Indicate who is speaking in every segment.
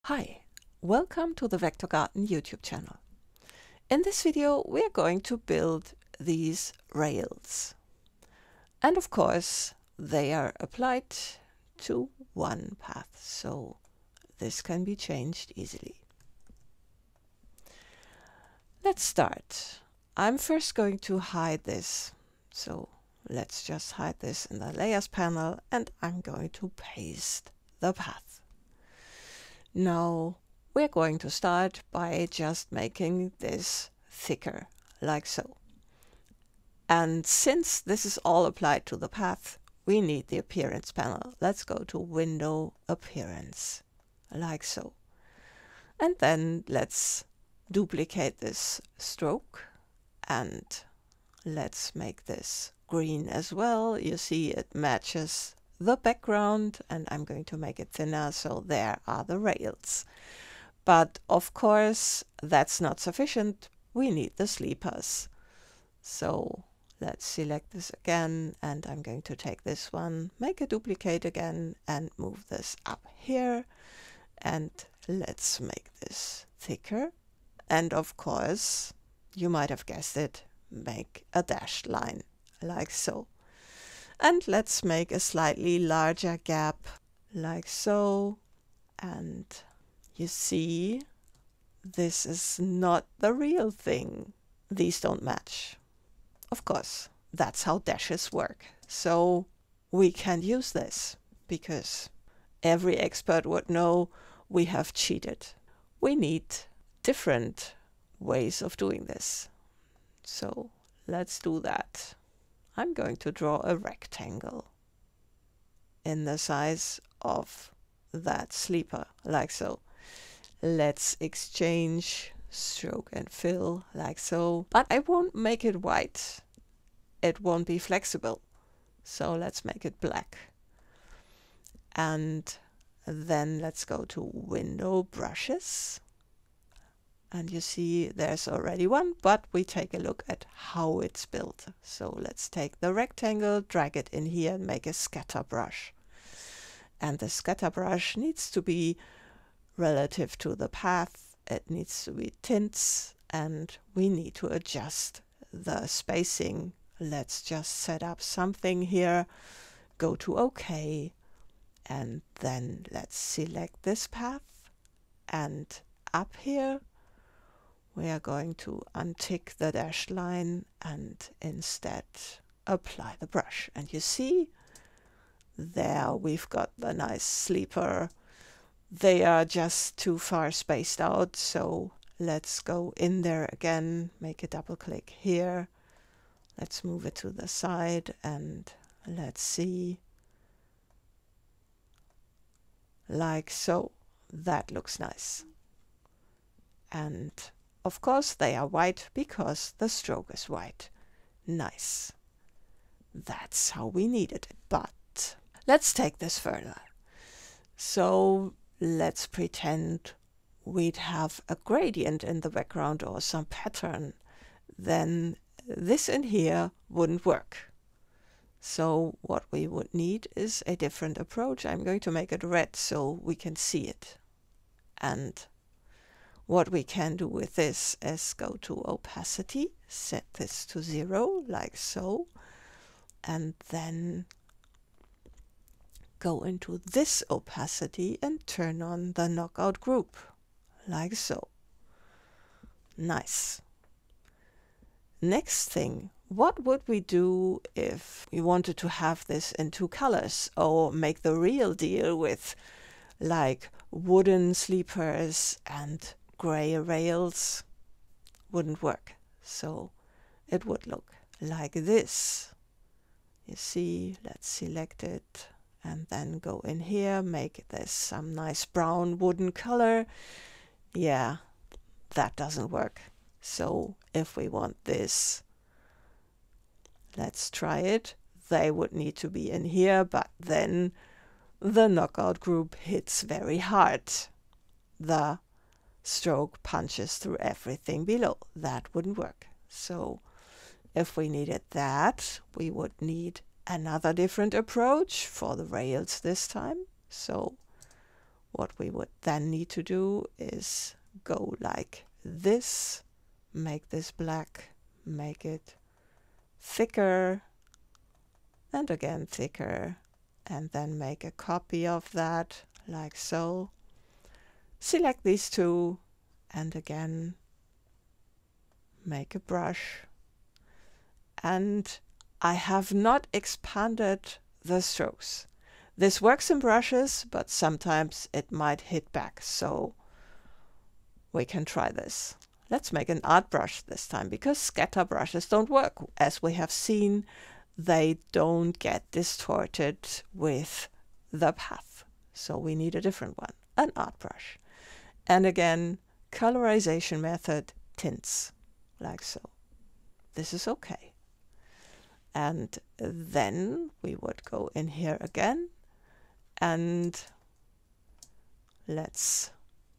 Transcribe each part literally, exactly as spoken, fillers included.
Speaker 1: Hi, welcome to the Vector Garden YouTube channel. In this video we are going to build these rails. And of course they are applied to one path, so this can be changed easily. Let's start. I'm first going to hide this, so let's just hide this in the Layers panel, and I'm going to paste the path. Now we're going to start by just making this thicker, like so. And since this is all applied to the path, we need the Appearance panel. Let's go to Window, Appearance, like so. And then let's duplicate this stroke and let's make this green as well. You see it matches the background, and I'm going to make it thinner, so there are the rails. But of course that's not sufficient, we need the sleepers. So let's select this again, and I'm going to take this one, make a duplicate again, and move this up here, and let's make this thicker. And of course, you might have guessed it, make a dashed line, like so. And let's make a slightly larger gap, like so. And you see, this is not the real thing. These don't match. Of course, that's how dashes work. So we can't use this because every expert would know we have cheated. We need different ways of doing this. So let's do that. I'm going to draw a rectangle in the size of that sleeper, like so. Let's exchange stroke and fill, like so. But I won't make it white. It won't be flexible. So let's make it black. And then let's go to Window, Brushes. And you see there's already one, but we take a look at how it's built. So let's take the rectangle, drag it in here and make a scatter brush. And the scatter brush needs to be relative to the path. It needs to be tints, and we need to adjust the spacing. Let's just set up something here, go to OK, and then let's select this path, and up here we are going to untick the dashed line and instead apply the brush. And you see, there we've got the nice sleeper. They are just too far spaced out, so let's go in there again, make a double click here. Let's move it to the side and let's see, like so. That looks nice. And of course they are white because the stroke is white. Nice. That's how we needed it. But let's take this further. So let's pretend we'd have a gradient in the background or some pattern. Then this in here wouldn't work. So what we would need is a different approach. I'm going to make it red so we can see it. And what we can do with this is go to opacity, set this to zero, like so, and then go into this opacity and turn on the knockout group, like so. Nice. Next thing, what would we do if we wanted to have this in two colors, or make the real deal with like wooden sleepers and gray rails? Wouldn't work. So it would look like this. You see, let's select it and then go in here, make this some nice brown wooden color. Yeah, that doesn't work. So if we want this, let's try it. They would need to be in here, but then the knockout group hits very hard. The stroke punches through everything below. That wouldn't work. So if we needed that, we would need another different approach for the rails this time. So what we would then need to do is go like this, make this black, make it thicker, and again thicker, and then make a copy of that like so. Select these two and again make a brush. And I have not expanded the strokes. This works in brushes, but sometimes it might hit back, so we can try this. Let's make an art brush this time, because scatter brushes don't work. As we have seen, they don't get distorted with the path. So we need a different one, an art brush. And again, colorization method, tints, like so. This is okay. And then we would go in here again, and let's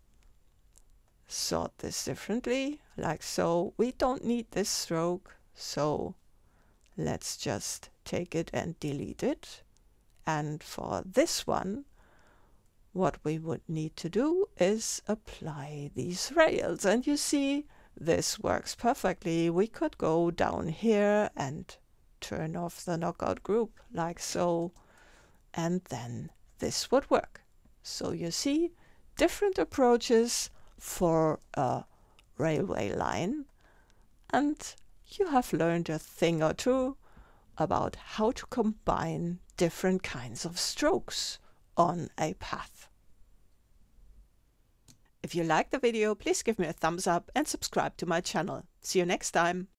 Speaker 1: sort this differently, like so. We don't need this stroke, so let's just take it and delete it. And for this one, what we would need to do is apply these rails. And you see, this works perfectly. We could go down here and turn off the knockout group like so, and then this would work. So you see, different approaches for a railway line, and you have learned a thing or two about how to combine different kinds of strokes on a path. If you liked the video, please give me a thumbs up and subscribe to my channel. See you next time.